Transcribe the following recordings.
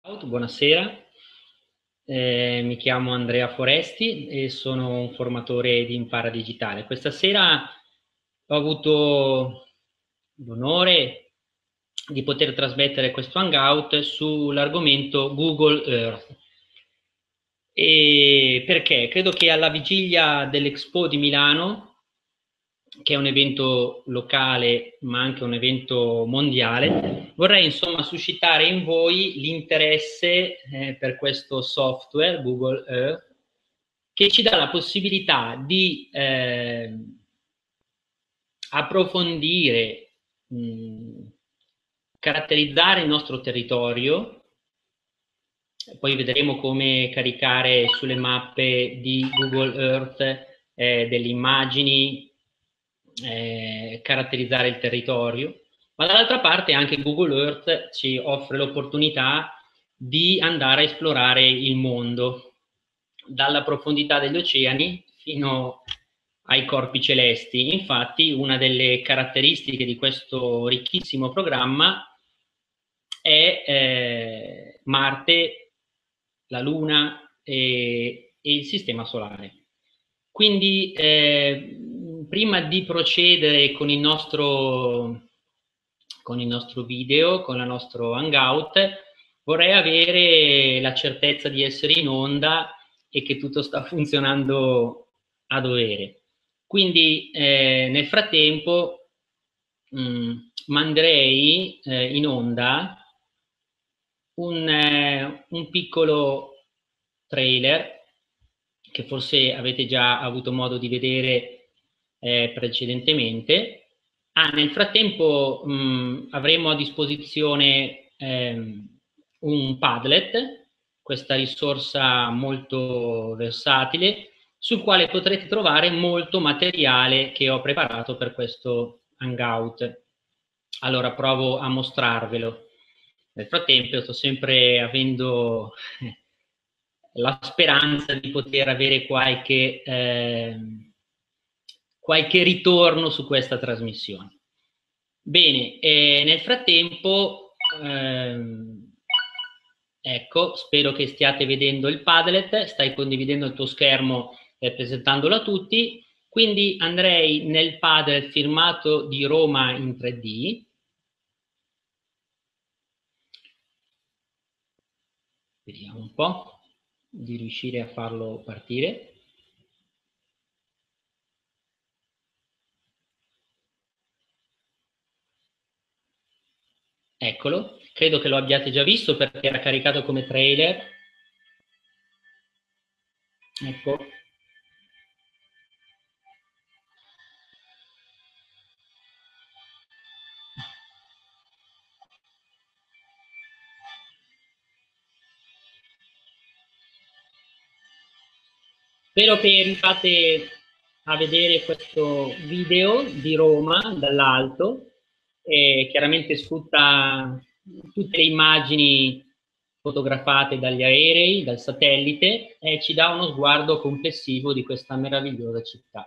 Buonasera, mi chiamo Andrea Foresti e sono un formatore di Impara Digitale. Questa sera ho avuto l'onore di poter trasmettere questo hangout sull'argomento Google Earth. E perché? Credo che alla vigilia dell'Expo di Milano, che è un evento locale ma anche un evento mondiale, vorrei insomma suscitare in voi l'interesse per questo software Google Earth, che ci dà la possibilità di approfondire, caratterizzare il nostro territorio. Poi vedremo come caricare sulle mappe di Google Earth delle immagini, caratterizzare il territorio, ma dall'altra parte anche Google Earth ci offre l'opportunità di andare a esplorare il mondo, dalla profondità degli oceani fino ai corpi celesti. Infatti, una delle caratteristiche di questo ricchissimo programma è Marte, la Luna e il Sistema Solare. Quindi, prima di procedere con il nostro video, con il nostro hangout, vorrei avere la certezza di essere in onda e che tutto sta funzionando a dovere. Quindi, nel frattempo, manderei in onda un piccolo trailer che forse avete già avuto modo di vedere precedentemente. Nel frattempo avremo a disposizione un Padlet, questa risorsa molto versatile, sul quale potrete trovare molto materiale che ho preparato per questo hangout. Allora provo a mostrarvelo. Nel frattempo sto sempre avendo la speranza di poter avere qualche ritorno su questa trasmissione. Bene, nel frattempo, ecco, spero che stiate vedendo il Padlet, stai condividendo il tuo schermo e presentandolo a tutti, quindi andrei nel Padlet firmato di Roma in 3D. Vediamo un po' di riuscire a farlo partire. Eccolo, credo che lo abbiate già visto perché era caricato come trailer. Ecco. Spero che riusciate a vedere questo video di Roma dall'alto, chiaramente sfrutta tutte le immagini fotografate dagli aerei, dal satellite, e ci dà uno sguardo complessivo di questa meravigliosa città.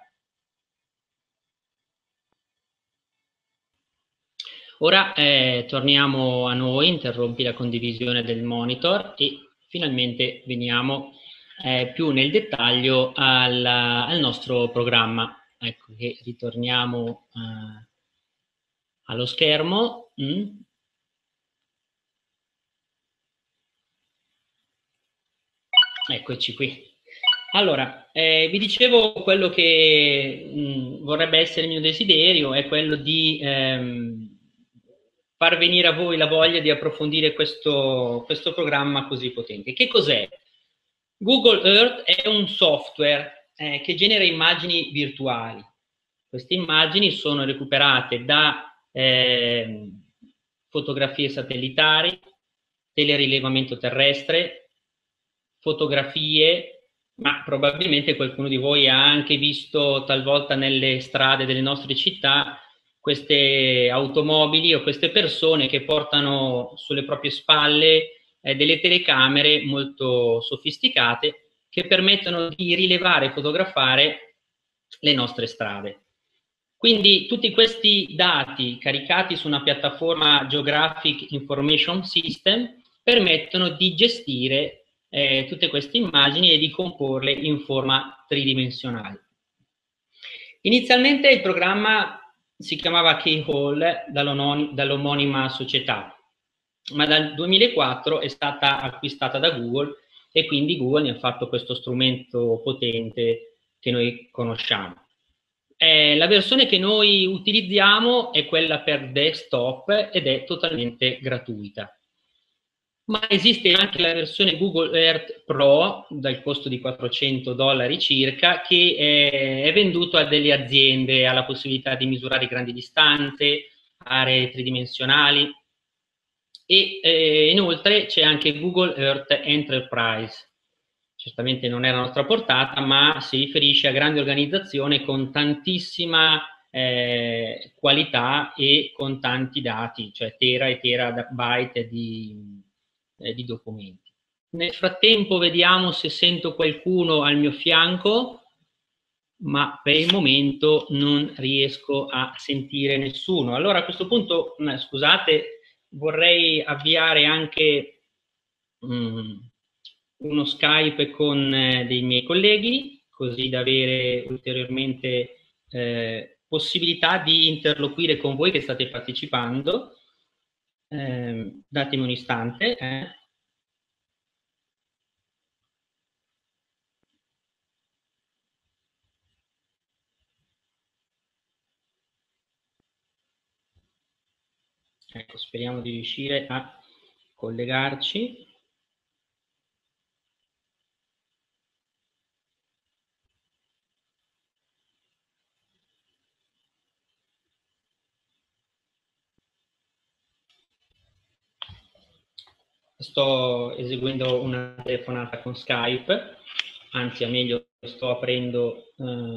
Ora torniamo a noi, interrompi la condivisione del monitor e finalmente veniamo più nel dettaglio al nostro programma. Ecco che ritorniamo allo schermo. Eccoci qui. Allora, vi dicevo quello che vorrebbe essere il mio desiderio, è quello di far venire a voi la voglia di approfondire questo programma così potente. Che cos'è? Google Earth è un software che genera immagini virtuali. Queste immagini sono recuperate da fotografie satellitari, telerilevamento terrestre, fotografie, ma probabilmente qualcuno di voi ha anche visto talvolta nelle strade delle nostre città queste automobili o queste persone che portano sulle proprie spalle delle telecamere molto sofisticate che permettono di rilevare e fotografare le nostre strade. Quindi tutti questi dati caricati su una piattaforma Geographic Information System permettono di gestire tutte queste immagini e di comporle in forma tridimensionale. Inizialmente il programma si chiamava Keyhole dall'omonima società, ma dal 2004 è stata acquistata da Google e quindi Google ne ha fatto questo strumento potente che noi conosciamo. La versione che noi utilizziamo è quella per desktop ed è totalmente gratuita. Ma esiste anche la versione Google Earth Pro dal costo di $400 circa, che è venduto a delle aziende, ha la possibilità di misurare grandi distanze, aree tridimensionali e inoltre c'è anche Google Earth Enterprise. Certamente non è la nostra portata, ma si riferisce a grandi organizzazioni con tantissima qualità e con tanti dati, cioè tera e terabyte di documenti. Nel frattempo vediamo se sento qualcuno al mio fianco, ma per il momento non riesco a sentire nessuno. Allora a questo punto, scusate, vorrei avviare anche uno Skype con dei miei colleghi, così da avere ulteriormente possibilità di interloquire con voi che state partecipando. Datemi un istante. Ecco, speriamo di riuscire a collegarci. Sto eseguendo una telefonata con Skype, anzi, a meglio, sto aprendo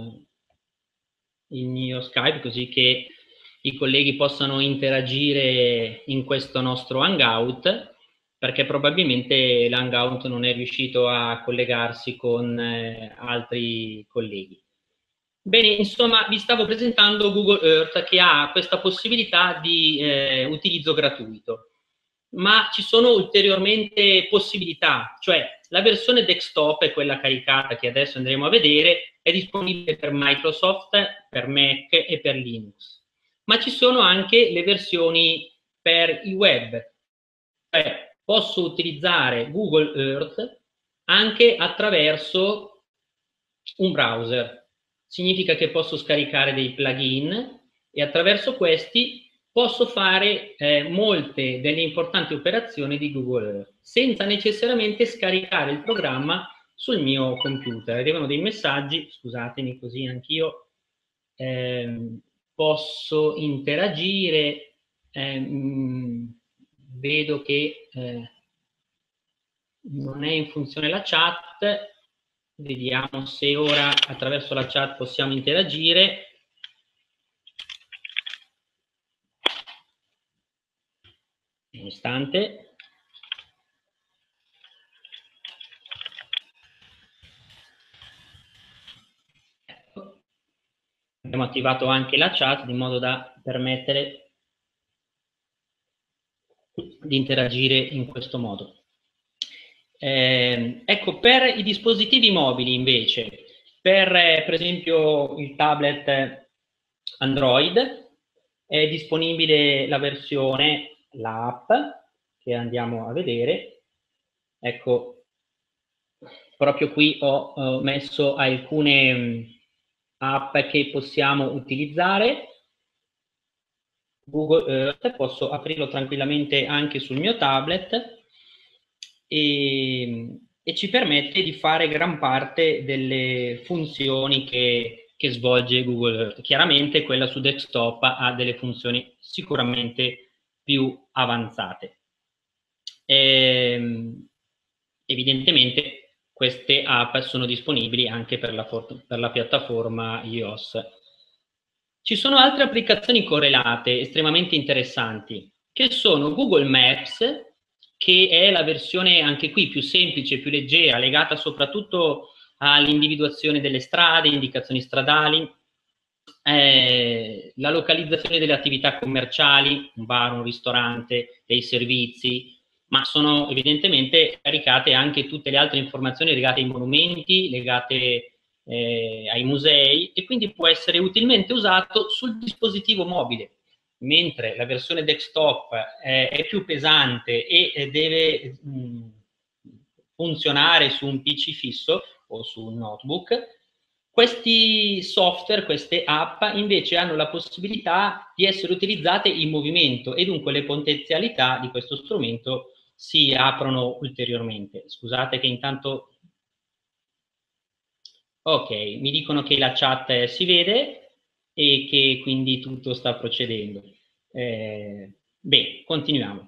il mio Skype così che i colleghi possano interagire in questo nostro Hangout, perché probabilmente l'Hangout non è riuscito a collegarsi con altri colleghi. Bene, insomma, vi stavo presentando Google Earth che ha questa possibilità di utilizzo gratuito, ma ci sono ulteriormente possibilità, cioè la versione desktop è quella caricata che adesso andremo a vedere, è disponibile per Microsoft, per Mac e per Linux, ma ci sono anche le versioni per il web, cioè posso utilizzare Google Earth anche attraverso un browser. Significa che posso scaricare dei plugin e attraverso questi posso fare molte delle importanti operazioni di Google Earth senza necessariamente scaricare il programma sul mio computer. Arrivano dei messaggi, scusatemi, così anch'io posso interagire. Vedo che non è in funzione la chat. Vediamo se ora attraverso la chat possiamo interagire. Un istante. Ecco. Abbiamo attivato anche la chat di modo da permettere di interagire in questo modo. Ecco, per i dispositivi mobili invece, per esempio il tablet Android, è disponibile la versione, l'app, che andiamo a vedere. Ecco, proprio qui ho messo alcune app che possiamo utilizzare. Google Earth, posso aprirlo tranquillamente anche sul mio tablet e ci permette di fare gran parte delle funzioni che svolge Google Earth. Chiaramente quella su desktop ha delle funzioni sicuramente più avanzate. Evidentemente queste app sono disponibili anche per la piattaforma iOS. Ci sono altre applicazioni correlate estremamente interessanti, che sono Google Maps, che è la versione anche qui più semplice, più leggera, legata soprattutto all'individuazione delle strade, indicazioni stradali, la localizzazione delle attività commerciali, un bar, un ristorante, dei servizi, ma sono evidentemente caricate anche tutte le altre informazioni legate ai monumenti, legate ai musei, e quindi può essere utilmente usato sul dispositivo mobile, mentre la versione desktop è più pesante e deve funzionare su un PC fisso o su un notebook. Questi software, queste app, invece hanno la possibilità di essere utilizzate in movimento, e dunque le potenzialità di questo strumento si aprono ulteriormente. Scusate che intanto... Ok, mi dicono che la chat si vede e che quindi tutto sta procedendo. Bene, continuiamo.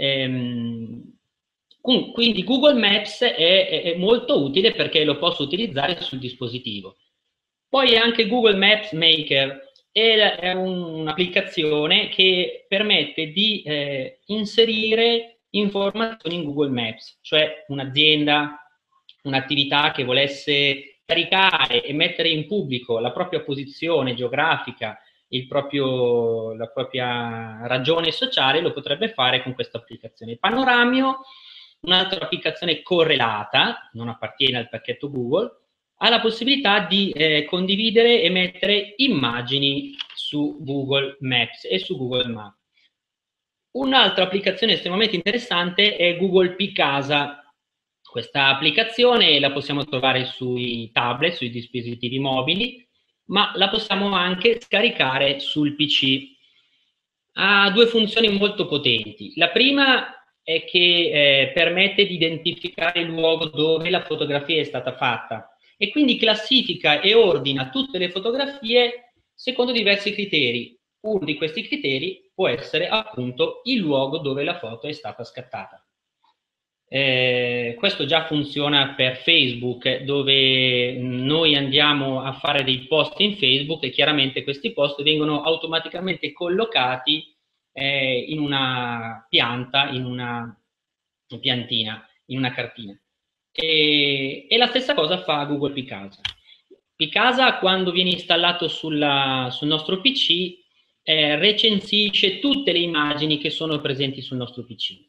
Quindi Google Maps è molto utile perché lo posso utilizzare sul dispositivo. Poi anche Google Maps Maker è un'applicazione che permette di inserire informazioni in Google Maps, cioè un'azienda, un'attività che volesse caricare e mettere in pubblico la propria posizione geografica, la propria ragione sociale, lo potrebbe fare con questa applicazione. Panoramio, un'altra applicazione correlata, non appartiene al pacchetto Google, ha la possibilità di condividere e mettere immagini su Google Maps e su Google Maps. Un'altra applicazione estremamente interessante è Google Picasa. Questa applicazione la possiamo trovare sui tablet, sui dispositivi mobili, ma la possiamo anche scaricare sul PC. Ha due funzioni molto potenti. La prima è che permette di identificare il luogo dove la fotografia è stata fatta, e quindi classifica e ordina tutte le fotografie secondo diversi criteri. Uno di questi criteri può essere appunto il luogo dove la foto è stata scattata. Questo già funziona per Facebook, dove noi andiamo a fare dei post in Facebook e chiaramente questi post vengono automaticamente collocati in una pianta, in una piantina, in una cartina. E la stessa cosa fa Google Picasa. Picasa, quando viene installato sul nostro PC, recensisce tutte le immagini che sono presenti sul nostro PC.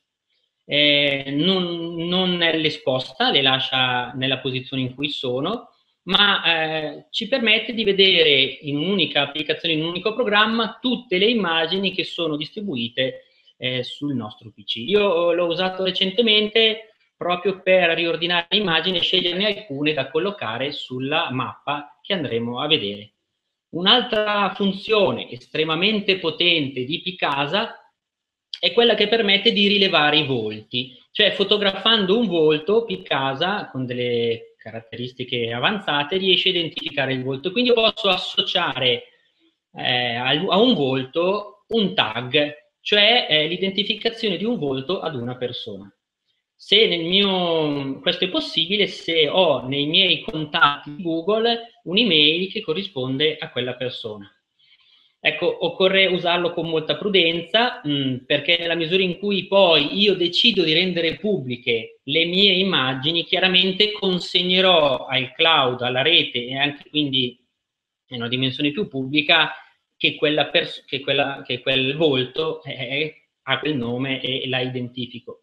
Non le sposta, le lascia nella posizione in cui sono, ma ci permette di vedere in un'unica applicazione, in un unico programma, tutte le immagini che sono distribuite sul nostro PC. Io l'ho usato recentemente proprio per riordinare le immagini e sceglierne alcune da collocare sulla mappa che andremo a vedere. Un'altra funzione estremamente potente di Picasa è quella che permette di rilevare i volti, cioè fotografando un volto, Picasa, con delle caratteristiche avanzate, riesce a identificare il volto. Quindi io posso associare a un volto un tag, cioè l'identificazione di un volto ad una persona. Questo è possibile se ho nei miei contatti Google un'email che corrisponde a quella persona. Ecco, occorre usarlo con molta prudenza, perché nella misura in cui poi io decido di rendere pubbliche le mie immagini, chiaramente consegnerò al cloud, alla rete, e anche quindi in una dimensione più pubblica, che quel volto ha quel nome e la identifico.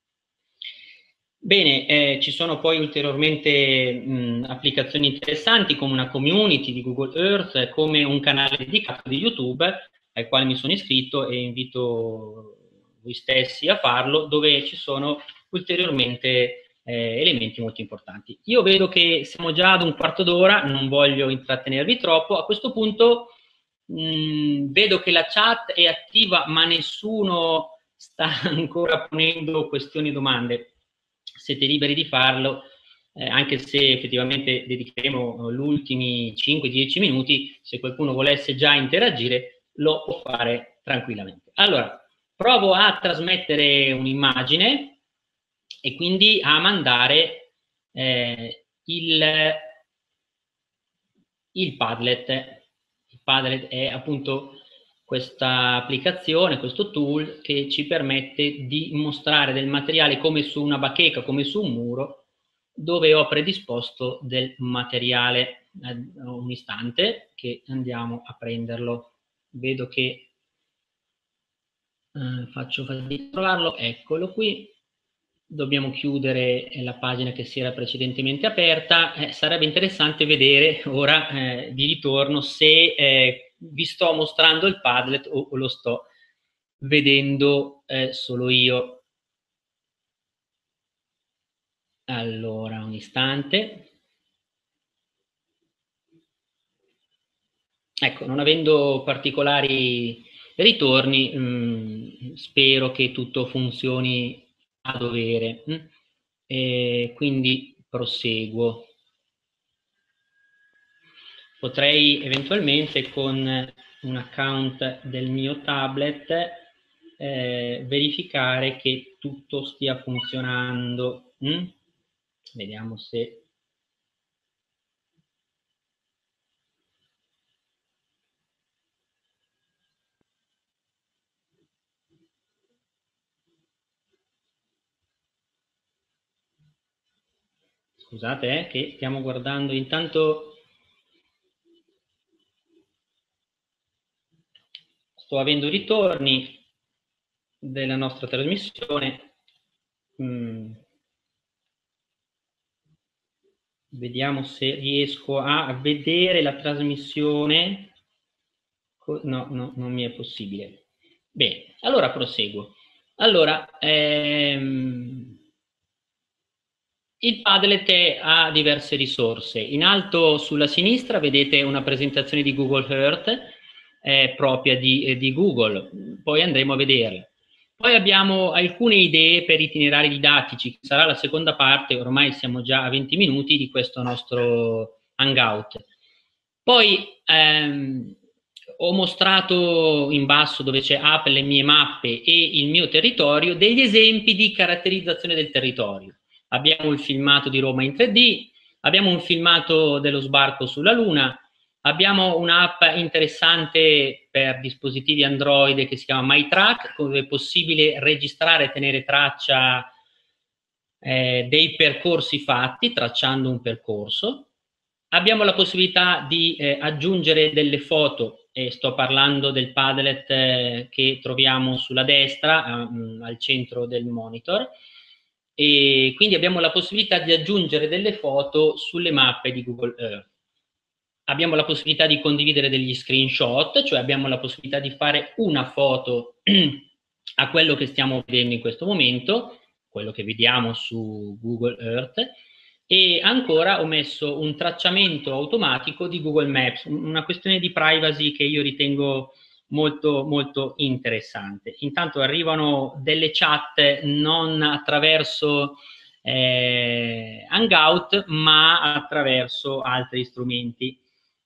Bene, ci sono poi ulteriormente applicazioni interessanti, come una community di Google Earth, come un canale dedicato di YouTube al quale mi sono iscritto e invito voi stessi a farlo, dove ci sono ulteriormente elementi molto importanti. Io vedo che siamo già ad un quarto d'ora, non voglio intrattenervi troppo. A questo punto vedo che la chat è attiva, ma nessuno sta ancora ponendo questioni o domande. Siete liberi di farlo, anche se effettivamente dedicheremo gli ultimi 5-10 minuti. Se qualcuno volesse già interagire, lo può fare tranquillamente. Allora, provo a trasmettere un'immagine e quindi a mandare il Padlet. Il Padlet è appunto questa applicazione, questo tool che ci permette di mostrare del materiale come su una bacheca, come su un muro, dove ho predisposto del materiale. Un istante che andiamo a prenderlo. Vedo che faccio fatica a trovarlo, eccolo qui. dobbiamo chiudere la pagina che si era precedentemente aperta. Sarebbe interessante vedere ora di ritorno se vi sto mostrando il Padlet o lo sto vedendo solo io. Allora, un istante. Ecco, non avendo particolari ritorni, spero che tutto funzioni a dovere. Quindi proseguo. Potrei eventualmente con un account del mio tablet verificare che tutto stia funzionando. Vediamo se... Scusate, che stiamo guardando intanto... Sto avendo ritorni della nostra trasmissione. Vediamo se riesco a vedere la trasmissione. No, non mi è possibile. Bene, allora proseguo. Allora, il Padlet ha diverse risorse. In alto sulla sinistra vedete una presentazione di Google Earth propria di Google, poi andremo a vederla. Poi abbiamo alcune idee per itinerari didattici, che sarà la seconda parte, ormai siamo già a 20 minuti di questo nostro Hangout. Poi ho mostrato in basso, dove c'è app, le mie mappe e il mio territorio, degli esempi di caratterizzazione del territorio. Abbiamo il filmato di Roma in 3D, abbiamo un filmato dello sbarco sulla Luna, abbiamo un'app interessante per dispositivi Android che si chiama MyTrack, dove è possibile registrare e tenere traccia dei percorsi fatti, tracciando un percorso. Abbiamo la possibilità di aggiungere delle foto, e sto parlando del Padlet che troviamo sulla destra, al centro del monitor, e quindi abbiamo la possibilità di aggiungere delle foto sulle mappe di Google Earth. Abbiamo la possibilità di condividere degli screenshot, cioè abbiamo la possibilità di fare una foto a quello che stiamo vedendo in questo momento, quello che vediamo su Google Earth, e ancora ho messo un tracciamento automatico di Google Maps, una questione di privacy che io ritengo molto molto interessante. Intanto arrivano delle chat non attraverso Hangout, ma attraverso altri strumenti.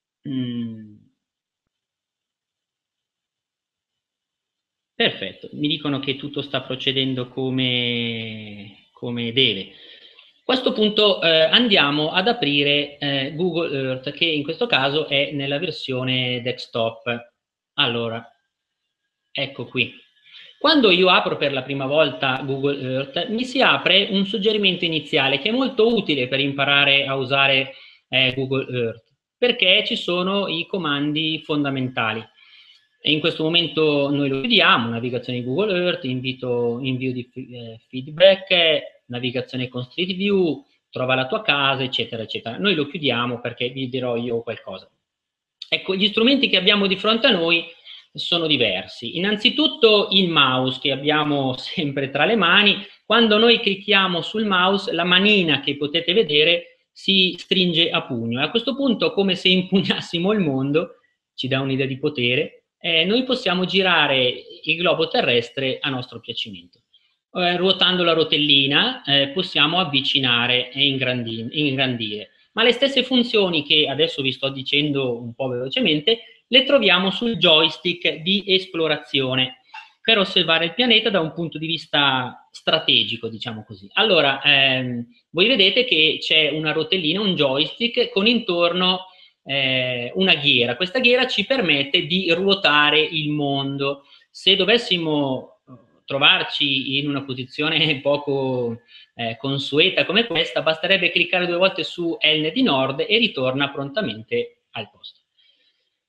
Perfetto, mi dicono che tutto sta procedendo come deve. A questo punto andiamo ad aprire Google Earth, che in questo caso è nella versione desktop. Allora, ecco qui. Quando io apro per la prima volta Google Earth, mi si apre un suggerimento iniziale che è molto utile per imparare a usare Google Earth, perché ci sono i comandi fondamentali. E in questo momento noi lo vediamo, navigazione di Google Earth, invio di feedback, navigazione con Street View, trova la tua casa, eccetera, eccetera. Noi lo chiudiamo perché vi dirò io qualcosa. Ecco, gli strumenti che abbiamo di fronte a noi sono diversi. Innanzitutto il mouse che abbiamo sempre tra le mani. Quando noi clicchiamo sul mouse, la manina che potete vedere si stringe a pugno. E a questo punto, come se impugnassimo il mondo, ci dà un'idea di potere, noi possiamo girare il globo terrestre a nostro piacimento. Ruotando la rotellina possiamo avvicinare e ingrandire. Ma le stesse funzioni che adesso vi sto dicendo un po' velocemente le troviamo sul joystick di esplorazione per osservare il pianeta da un punto di vista strategico, diciamo così. Allora, voi vedete che c'è una rotellina, un joystick con intorno una ghiera. Questa ghiera ci permette di ruotare il mondo. Se dovessimo trovarci in una posizione poco consueta come questa, basterebbe cliccare 2 volte su L di nord e ritorna prontamente al posto.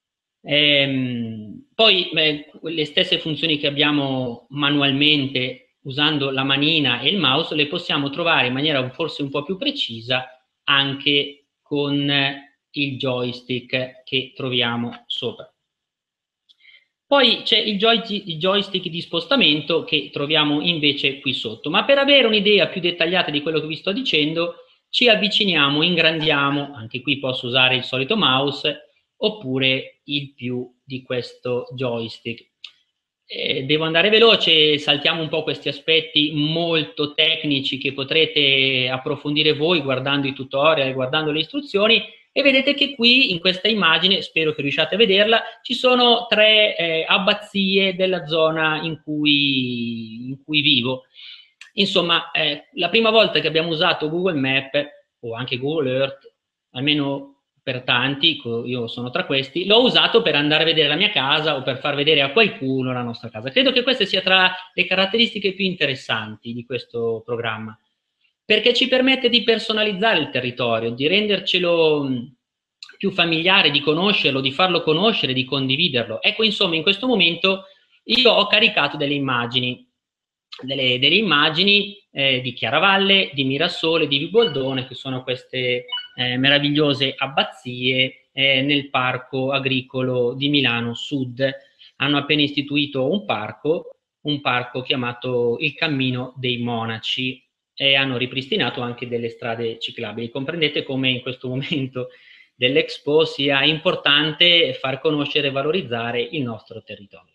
Poi le stesse funzioni che abbiamo manualmente usando la manina e il mouse, le possiamo trovare in maniera forse un po' più precisa anche con il joystick che troviamo sopra. Poi c'è il joystick di spostamento che troviamo invece qui sotto, ma per avere un'idea più dettagliata di quello che vi sto dicendo, ci avviciniamo, ingrandiamo, anche qui posso usare il solito mouse, oppure il più di questo joystick. Devo andare veloce, saltiamo un po' questi aspetti molto tecnici che potrete approfondire voi guardando i tutorial, guardando le istruzioni, e vedete che qui in questa immagine, spero che riusciate a vederla, ci sono 3 abbazie della zona in cui vivo. Insomma, la prima volta che abbiamo usato Google Maps o anche Google Earth, almeno per tanti, io sono tra questi, l'ho usato per andare a vedere la mia casa o per far vedere a qualcuno la nostra casa. Credo che queste sia tra le caratteristiche più interessanti di questo programma, perché ci permette di personalizzare il territorio, di rendercelo più familiare, di conoscerlo, di farlo conoscere, di condividerlo. Ecco, insomma, in questo momento io ho caricato delle immagini, delle immagini di Chiaravalle, di Mirassole, di Viboldone, che sono queste meravigliose abbazie nel parco agricolo di Milano Sud. Hanno appena istituito un parco chiamato il Cammino dei Monaci, e hanno ripristinato anche delle strade ciclabili. Comprendete come in questo momento dell'Expo sia importante far conoscere e valorizzare il nostro territorio.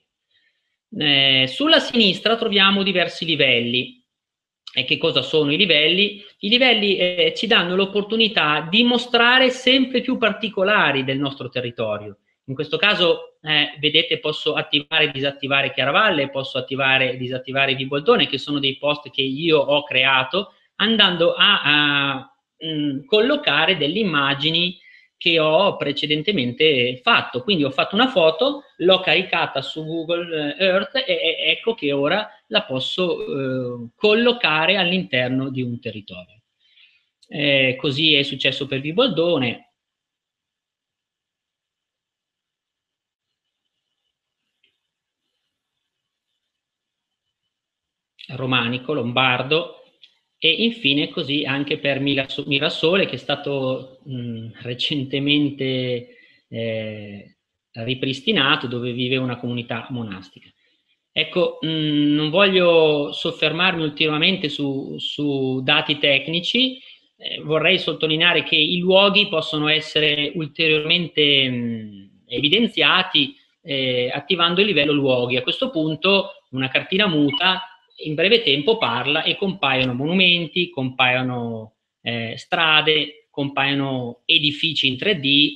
Sulla sinistra troviamo diversi livelli. E che cosa sono i livelli? I livelli ci danno l'opportunità di mostrare sempre più particolari del nostro territorio. In questo caso, vedete, posso attivare e disattivare Chiaravalle, posso attivare e disattivare Viboldone, che sono dei post che io ho creato, andando a collocare delle immagini che ho precedentemente fatto. Quindi ho fatto una foto, l'ho caricata su Google Earth e ecco che ora la posso collocare all'interno di un territorio. Così è successo per Viboldone. Romanico, lombardo, e infine così anche per Mirassole, che è stato recentemente ripristinato, dove vive una comunità monastica. Ecco, non voglio soffermarmi ultimamente su dati tecnici, vorrei sottolineare che i luoghi possono essere ulteriormente evidenziati attivando il livello luoghi. A questo punto una cartina muta in breve tempo parla e compaiono monumenti, compaiono strade, compaiono edifici in 3D,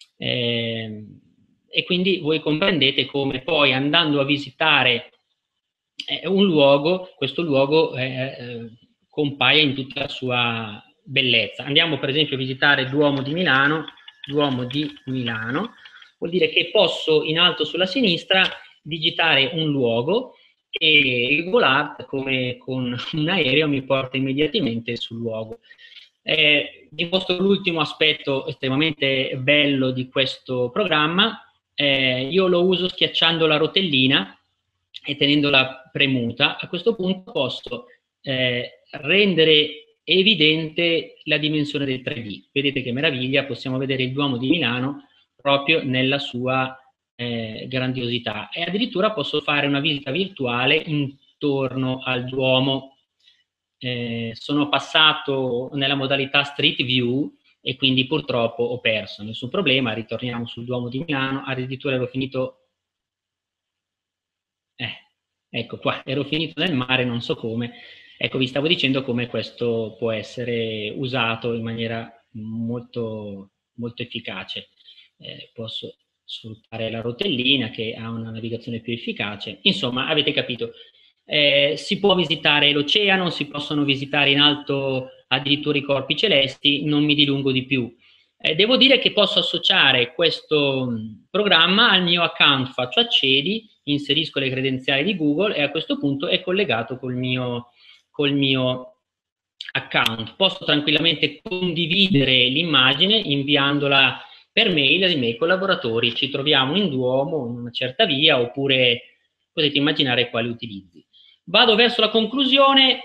e quindi voi comprendete come poi andando a visitare un luogo, questo luogo compaia in tutta la sua bellezza. Andiamo per esempio a visitare il Duomo di Milano. Duomo di Milano vuol dire che posso in alto sulla sinistra digitare un luogo e il Google Earth, come con un aereo, mi porta immediatamente sul luogo. Vi mostro l'ultimo aspetto estremamente bello di questo programma. Io lo uso schiacciando la rotellina e tenendola premuta. A questo punto posso rendere evidente la dimensione del 3D. Vedete che meraviglia, possiamo vedere il Duomo di Milano proprio nella sua grandiosità, e addirittura posso fare una visita virtuale intorno al Duomo. Sono passato nella modalità Street View e quindi purtroppo ho perso. Nessun problema, ritorniamo sul Duomo di Milano. Addirittura ero finito ecco qua, ero finito nel mare, non so come. Ecco, vi stavo dicendo come questo può essere usato in maniera molto, molto efficace. Posso sfruttare la rotellina che ha una navigazione più efficace. Insomma, avete capito. Si può visitare l'oceano, si possono visitare in alto addirittura i corpi celesti, non mi dilungo di più. Devo dire che posso associare questo programma al mio account, faccio accedi, inserisco le credenziali di Google e a questo punto è collegato col mio account. Posso tranquillamente condividere l'immagine inviandola per mail ai miei collaboratori. Ci troviamo in Duomo, in una certa via, oppure potete immaginare quali utilizzi. Vado verso la conclusione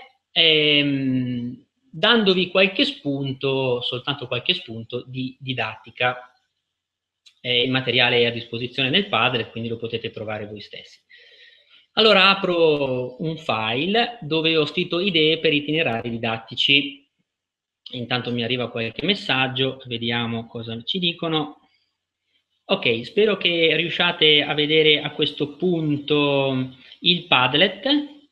dandovi qualche spunto, soltanto qualche spunto di didattica. Il materiale è a disposizione nel Padlet, quindi lo potete trovare voi stessi. Allora apro un file dove ho scritto idee per itinerari didattici. Intanto mi arriva qualche messaggio, vediamo cosa ci dicono. Ok, spero che riusciate a vedere a questo punto il Padlet.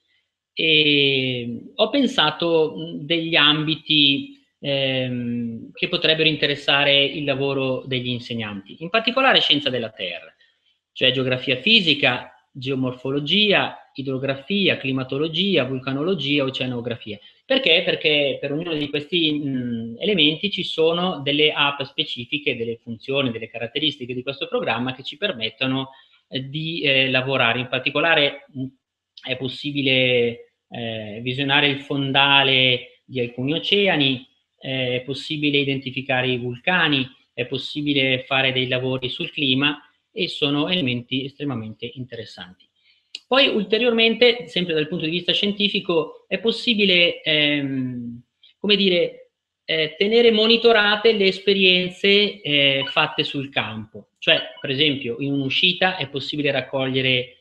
E ho pensato degli ambiti che potrebbero interessare il lavoro degli insegnanti, in particolare scienza della terra, cioè geografia fisica, geomorfologia, idrografia, climatologia, vulcanologia, oceanografia. Perché? Perché per ognuno di questi elementi ci sono delle app specifiche, delle funzioni, delle caratteristiche di questo programma che ci permettono di lavorare. In particolare è possibile visionare il fondale di alcuni oceani, è possibile identificare i vulcani, è possibile fare dei lavori sul clima e sono elementi estremamente interessanti. Poi ulteriormente, sempre dal punto di vista scientifico, è possibile, come dire, tenere monitorate le esperienze fatte sul campo. Cioè, per esempio, in un'uscita è possibile raccogliere...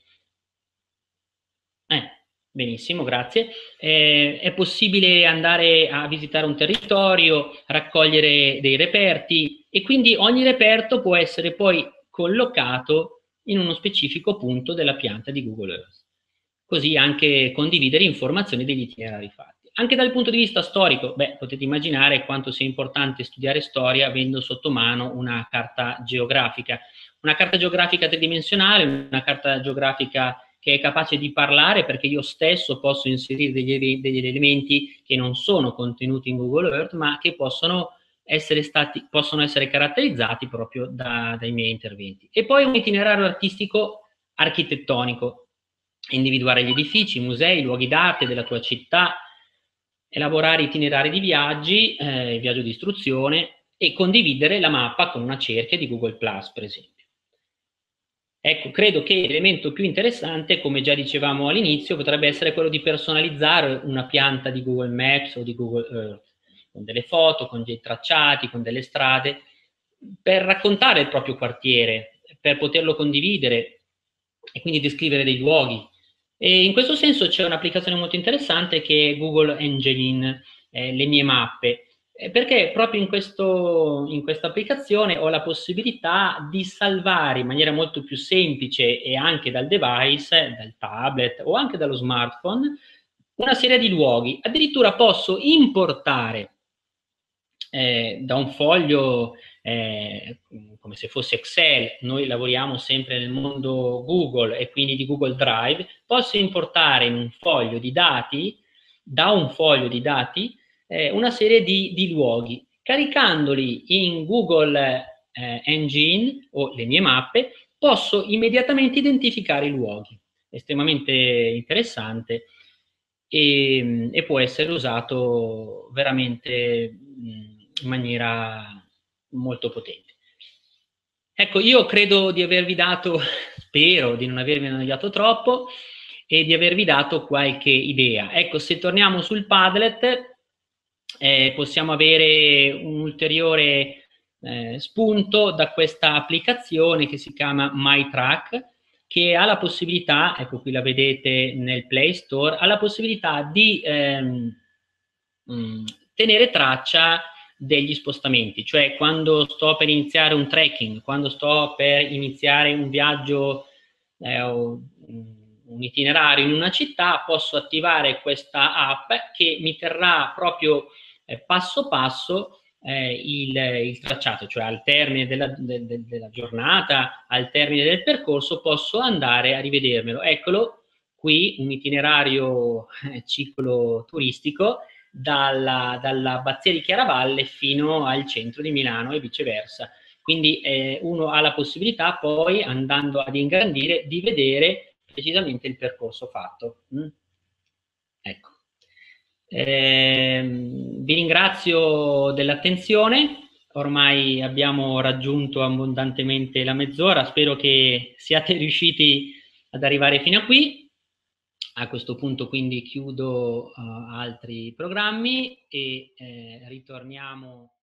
benissimo, grazie. È possibile andare a visitare un territorio, raccogliere dei reperti e quindi ogni reperto può essere poi collocato in uno specifico punto della pianta di Google Earth. Così anche condividere informazioni degli itinerari fatti. Anche dal punto di vista storico, potete immaginare quanto sia importante studiare storia avendo sotto mano una carta geografica. Una carta geografica tridimensionale, una carta geografica che è capace di parlare, perché io stesso posso inserire degli elementi che non sono contenuti in Google Earth, ma che possono essere caratterizzati proprio dai miei interventi. E poi un itinerario artistico architettonico, individuare gli edifici, i musei, i luoghi d'arte della tua città, elaborare itinerari di viaggi, viaggio di istruzione e condividere la mappa con una cerchia di Google Plus, per esempio. Ecco, credo che l'elemento più interessante, come già dicevamo all'inizio, potrebbe essere quello di personalizzare una pianta di Google Maps o di Google Earth, con delle foto, con dei tracciati, con delle strade, per raccontare il proprio quartiere, per poterlo condividere e quindi descrivere dei luoghi. E in questo senso c'è un'applicazione molto interessante che è Google Engine, le mie mappe, perché proprio in questa applicazione ho la possibilità di salvare in maniera molto più semplice e anche dal device, dal tablet o anche dallo smartphone, una serie di luoghi. Addirittura posso importare da un foglio come se fosse Excel, noi lavoriamo sempre nel mondo Google e quindi di Google Drive, posso importare in un foglio di dati, da un foglio di dati, una serie di luoghi. Caricandoli in Google Engine o le mie mappe, posso immediatamente identificare i luoghi. Estremamente interessante e può essere usato veramente in maniera molto potente. Ecco, io credo di avervi dato, spero di non avervi annoiato troppo e di avervi dato qualche idea. Ecco, se torniamo sul Padlet, possiamo avere un ulteriore spunto da questa applicazione che si chiama MyTrack, che ha la possibilità, ecco qui la vedete nel Play Store, ha la possibilità di tenere traccia degli spostamenti, cioè quando sto per iniziare un trekking, quando sto per iniziare un viaggio un itinerario in una città, posso attivare questa app che mi terrà proprio passo passo il tracciato, cioè al termine della giornata, al termine del percorso posso andare a rivedermelo. Eccolo qui, un itinerario ciclo turistico dalla Abbazia di Chiaravalle fino al centro di Milano e viceversa. Quindi uno ha la possibilità poi, andando ad ingrandire, di vedere precisamente il percorso fatto. Ecco. Vi ringrazio dell'attenzione, ormai abbiamo raggiunto abbondantemente la mezz'ora, spero che siate riusciti ad arrivare fino a qui. A questo punto quindi chiudo altri programmi e ritorniamo